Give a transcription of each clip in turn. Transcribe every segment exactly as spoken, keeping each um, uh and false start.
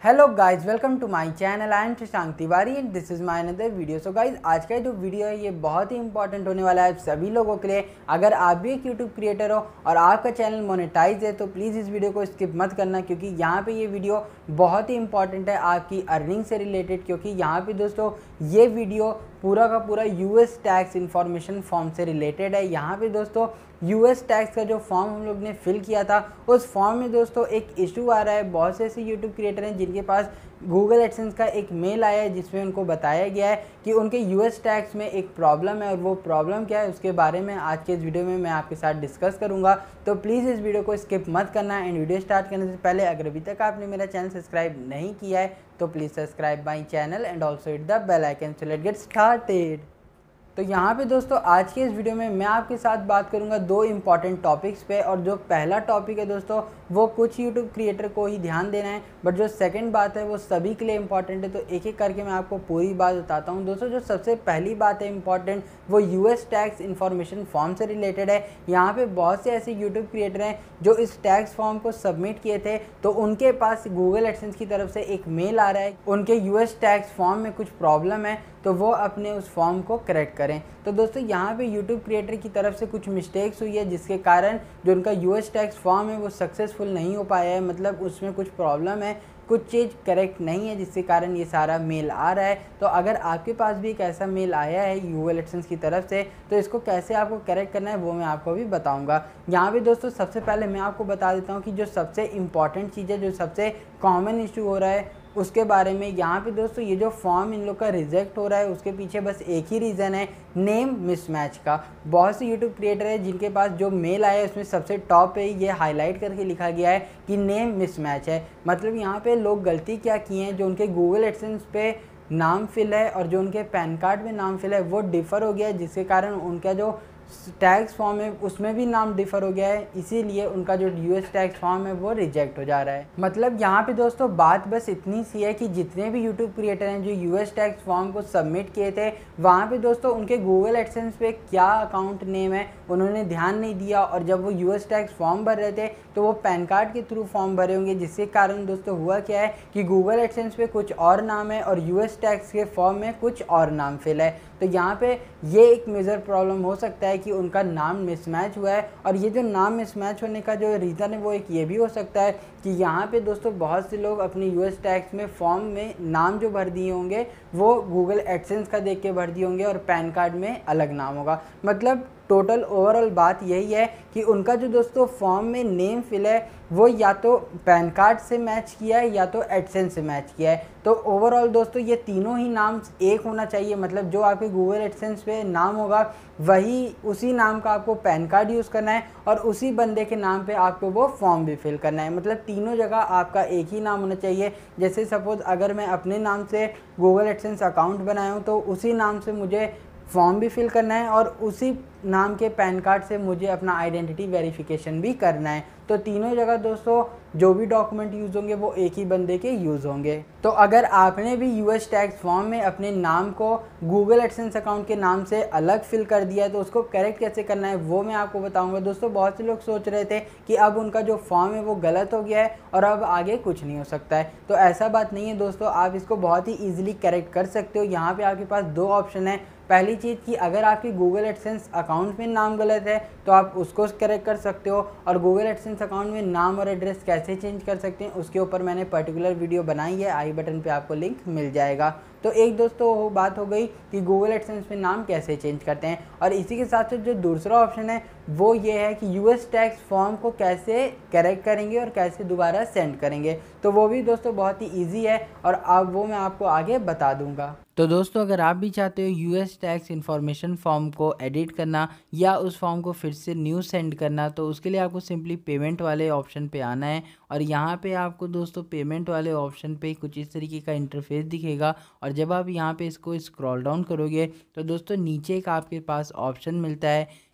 Hello guys, welcome to my channel. I am Shashank Tiwari and this is my another video. So guys, आज का जो video है ये बहुत ही इंपॉर्टेंट होने वाला है सभी लोगों के लिए। अगर आप भी एक यूट्यूब क्रिएटर हो और आपका चैनल मोनेटाइज है तो प्लीज़ इस वीडियो को स्किप मत करना, क्योंकि यहाँ पे ये वीडियो बहुत ही इंपॉर्टेंट है आपकी अर्निंग से रिलेटेड। क्योंकि यहाँ पे दोस्तों ये वीडियो पूरा का पूरा यूएस टैक्स इन्फॉर्मेशन फॉर्म से रिलेटेड है। यहाँ पे दोस्तों यूएस टैक्स का जो फॉर्म हम लोग ने फिल किया था उस फॉर्म में दोस्तों एक इशू आ रहा है। बहुत से ऐसे यूट्यूब क्रिएटर हैं जिनके पास गूगल एडसेंस का एक मेल आया है जिसमें उनको बताया गया है कि उनके यूएस टैक्स में एक प्रॉब्लम है, और वो प्रॉब्लम क्या है उसके बारे में आज के इस वीडियो में मैं आपके साथ डिस्कस करूंगा। तो प्लीज़ इस वीडियो को स्किप मत करना। एंड वीडियो स्टार्ट करने से पहले अगर अभी तक आपने मेरा चैनल सब्सक्राइब नहीं किया है तो please subscribe my channel and also hit the bell icon. So let's get started. तो यहाँ पे दोस्तों आज के इस वीडियो में मैं आपके साथ बात करूँगा दो इम्पॉर्टेंट टॉपिक्स पे। और जो पहला टॉपिक है दोस्तों वो कुछ यूट्यूब क्रिएटर को ही ध्यान देना है, बट जो सेकंड बात है वो सभी के लिए इम्पॉर्टेंट है। तो एक एक करके मैं आपको पूरी बात बताता हूँ। दोस्तों जो सबसे पहली बात है इम्पॉर्टेंट वो यूएस टैक्स इन्फॉर्मेशन फॉर्म से रिलेटेड है। यहाँ पे बहुत से ऐसे यूट्यूब क्रिएटर हैं जो इस टैक्स फॉर्म को सबमिट किए थे, तो उनके पास गूगल एडसेंस की तरफ से एक मेल आ रहा है उनके यूएस टैक्स फॉर्म में कुछ प्रॉब्लम है, तो वो अपने उस फॉर्म को करेक्ट करें। तो दोस्तों यहाँ पे यूट्यूब क्रिएटर की तरफ से कुछ मिस्टेक्स हुई है जिसके कारण जो उनका यूएस टैक्स फॉर्म है वो सक्सेसफुल नहीं हो पाया है। मतलब उसमें कुछ प्रॉब्लम है, कुछ चीज़ करेक्ट नहीं है, जिसके कारण ये सारा मेल आ रहा है। तो अगर आपके पास भी एक ऐसा मेल आया है गूगल एडसेंस की तरफ से तो इसको कैसे आपको करेक्ट करना है वो मैं आपको भी बताऊंगा। यहाँ पे दोस्तों सबसे पहले मैं आपको बता देता हूँ कि जो सबसे इम्पॉर्टेंट चीज़ है, जो सबसे कॉमन इशू हो रहा है उसके बारे में। यहाँ पे दोस्तों ये जो फॉर्म इन लोग का रिजेक्ट हो रहा है उसके पीछे बस एक ही रीज़न है, नेम मिसमैच का। बहुत से यूट्यूब क्रिएटर है जिनके पास जो मेल आया है उसमें सबसे टॉप पे ये हाईलाइट करके लिखा गया है कि नेम मिसमैच है। मतलब यहाँ पे लोग गलती क्या किए हैं, जो उनके गूगल एडसेंस पे नाम फिल है और जो उनके पैन कार्ड में नाम फिल है वो डिफ़र हो गया है, जिसके कारण उनका जो टैक्स फॉर्म है उसमें भी नाम डिफ़र हो गया है, इसीलिए उनका जो यूएस टैक्स फॉर्म है वो रिजेक्ट हो जा रहा है। मतलब यहाँ पे दोस्तों बात बस इतनी सी है कि जितने भी यूट्यूब क्रिएटर हैं जो यूएस टैक्स फॉर्म को सबमिट किए थे वहाँ पे दोस्तों उनके गूगल एडसेंस पे क्या अकाउंट नेम है उन्होंने ध्यान नहीं दिया, और जब वो यूएस टैक्स फॉर्म भर रहे थे तो वो पैन कार्ड के थ्रू फॉर्म भरे होंगे, जिसके कारण दोस्तों हुआ क्या है कि गूगल एडसेंस पे कुछ और नाम है और यूएस टैक्स के फॉर्म में कुछ और नाम फिल है। तो यहाँ पे ये एक मेजर प्रॉब्लम हो सकता है कि उनका नाम मिसमैच हुआ है। और ये जो नाम मिसमैच होने का जो रीज़न है वो एक ये भी हो सकता है कि यहाँ पे दोस्तों बहुत से लोग अपनी यूएस टैक्स में फॉर्म में नाम जो भर दिए होंगे वो गूगल एडसेंस का देख के भर दिए होंगे और पैन कार्ड में अलग नाम होगा। मतलब टोटल ओवरऑल बात यही है कि उनका जो दोस्तों फॉर्म में नेम फिल है वो या तो पैन कार्ड से मैच किया है या तो एडसेंस से मैच किया है। तो ओवरऑल दोस्तों ये तीनों ही नाम एक होना चाहिए। मतलब जो आपके गूगल एडसेंस पे नाम होगा वही उसी नाम का आपको पैन कार्ड यूज़ करना है और उसी बंदे के नाम पे आपको वो फॉर्म भी फिल करना है। मतलब तीनों जगह आपका एक ही नाम होना चाहिए। जैसे सपोज़ अगर मैं अपने नाम से गूगल एडसेंस अकाउंट बनाया हूँ तो उसी नाम से मुझे फॉर्म भी फिल करना है और उसी नाम के पैन कार्ड से मुझे अपना आइडेंटिटी वेरिफिकेशन भी करना है। तो तीनों जगह दोस्तों जो भी डॉक्यूमेंट यूज़ होंगे वो एक ही बंदे के यूज़ होंगे। तो अगर आपने भी यूएस टैक्स फॉर्म में अपने नाम को गूगल एडसेंस अकाउंट के नाम से अलग फिल कर दिया है तो उसको करेक्ट कैसे करना है वो मैं आपको बताऊंगा। दोस्तों बहुत से लोग सोच रहे थे कि अब उनका जो फॉर्म है वो गलत हो गया है और अब आगे कुछ नहीं हो सकता है, तो ऐसा बात नहीं है दोस्तों। आप इसको बहुत ही ईजिली करेक्ट कर सकते हो। यहाँ पर आपके पास दो ऑप्शन है। पहली चीज़ कि अगर आपकी गूगल एडसेंस अकाउंट में नाम गलत है तो आप उसको करेक्ट कर सकते हो, और गूगल एडसेंस अकाउंट में नाम और एड्रेस कैसे चेंज कर सकते हैं उसके ऊपर मैंने पर्टिकुलर वीडियो बनाई है, आई बटन पे आपको लिंक मिल जाएगा। तो एक दोस्तों वो बात हो गई कि गूगल एडसेंस में नाम कैसे चेंज करते हैं, और इसी के साथ साथ जो दूसरा ऑप्शन है वो ये है कि यूएस टैक्स फॉर्म को कैसे करेक्ट करेंगे और कैसे दोबारा सेंड करेंगे। तो वो भी दोस्तों बहुत ही ईजी है और अब वो मैं आपको आगे बता दूंगा। तो दोस्तों अगर आप भी चाहते हो यूएस टैक्स इन्फॉर्मेशन फॉर्म को एडिट करना या उस फॉर्म को फिर से न्यू सेंड करना, तो उसके लिए आपको सिंपली पेमेंट वाले ऑप्शन पे आना है। और यहाँ पे आपको दोस्तों पेमेंट वाले ऑप्शन पे कुछ इस तरीके का इंटरफेस दिखेगा, और जब आप यहाँ पे इसको स्क्रॉल डाउन करोगे तो दोस्तों नीचे एक आपके पास ऑप्शन मिलता है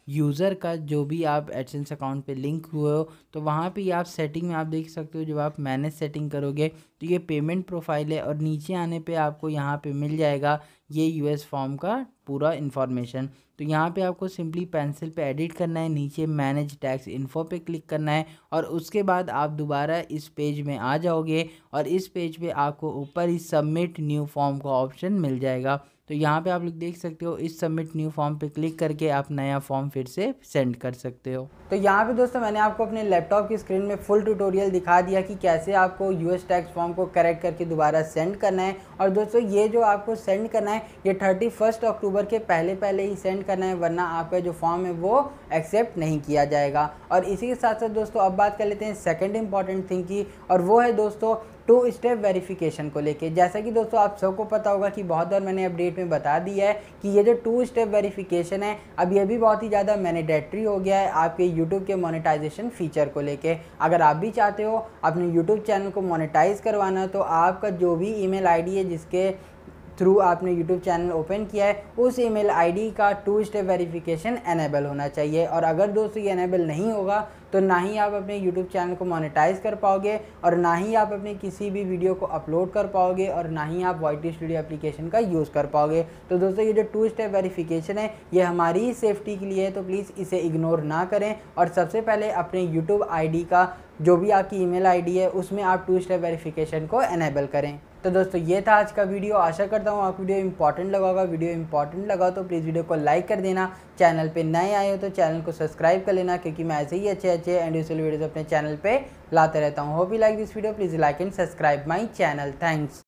यूज़र का जो भी आप एडसेंस अकाउंट पे लिंक हुए हो, तो वहाँ पे आप सेटिंग में आप देख सकते हो, जब आप मैनेज सेटिंग करोगे तो ये पेमेंट प्रोफाइल है और नीचे आने पे आपको यहाँ पे मिल जाएगा ये यूएस फॉर्म का पूरा इन्फॉर्मेशन। तो यहाँ पे आपको सिंपली पेंसिल पे एडिट करना है, नीचे मैनेज टैक्स इन्फो पे क्लिक करना है और उसके बाद आप दोबारा इस पेज में आ जाओगे और इस पेज पे आपको ऊपर ही सबमिट न्यू फॉर्म का ऑप्शन मिल जाएगा। तो यहाँ पे आप लोग देख सकते हो, इस सबमिट न्यू फॉर्म पे क्लिक करके आप नया फॉर्म फिर से सेंड कर सकते हो। तो यहाँ पे दोस्तों मैंने आपको अपने लैपटॉप की स्क्रीन में फुल ट्यूटोरियल दिखा दिया कि कैसे आपको यूएस टैक्स फॉर्म को करेक्ट करके दोबारा सेंड करना है। और दोस्तों ये जो आपको सेंड करना है ये थर्टी फर्स्ट अक्टूबर के पहले पहले ही सेंड करना है, वरना आपका जो फॉर्म है वो एक्सेप्ट नहीं किया जाएगा। और इसी के साथ साथ दोस्तों अब बात कर लेते हैं सेकेंड इंपॉर्टेंट थिंग की, और वो है दोस्तों टू स्टेप वेरिफिकेशन को लेके। जैसा कि दोस्तों आप सबको पता होगा कि बहुत बार मैंने अपडेट में बता दिया है कि ये जो टू स्टेप वेरिफिकेशन है अब ये भी बहुत ही ज़्यादा मैंडेटरी हो गया है आपके यूट्यूब के मोनेटाइजेशन फीचर को लेके। अगर आप भी चाहते हो अपने यूट्यूब चैनल को मोनेटाइज करवाना, तो आपका जो भी ईमेल आईडी है जिसके थ्रू आपने यूट्यूब चैनल ओपन किया है उस ईमेल आईडी का टू स्टेप वेरिफिकेशन एनेबल होना चाहिए। और अगर दोस्तों ये एनेबल नहीं होगा तो ना ही आप अपने यूट्यूब चैनल को मोनेटाइज कर पाओगे और ना ही आप अपनी किसी भी वीडियो को अपलोड कर पाओगे और ना ही आप वाई टी स्टूडियो एप्लीकेशन का यूज़ कर पाओगे। तो दोस्तों ये जो टू स्टेप वेरिफिकेशन है ये हमारी ही सेफ्टी के लिए है, तो प्लीज़ इसे इग्नोर ना करें और सबसे पहले अपने यूट्यूब आईडी का जो भी आपकी ईमेल आईडी है उसमें आप टू स्टेप वेरिफिकेशन को एनेबल करें। तो दोस्तों ये था आज का वीडियो। आशा करता हूँ आपको वीडियो इंपॉर्टेंट लगा होगा। वीडियो इंपॉर्टेंट लगा तो प्लीज़ वीडियो को लाइक कर देना। चैनल पे नए आए हो तो चैनल को सब्सक्राइब कर लेना, क्योंकि मैं ऐसे ही अच्छे अच्छे एंड यूजफुल वीडियोस अपने चैनल पे लाते रहता हूँ। Hope you like this video, please like and subscribe my channel. Thanks.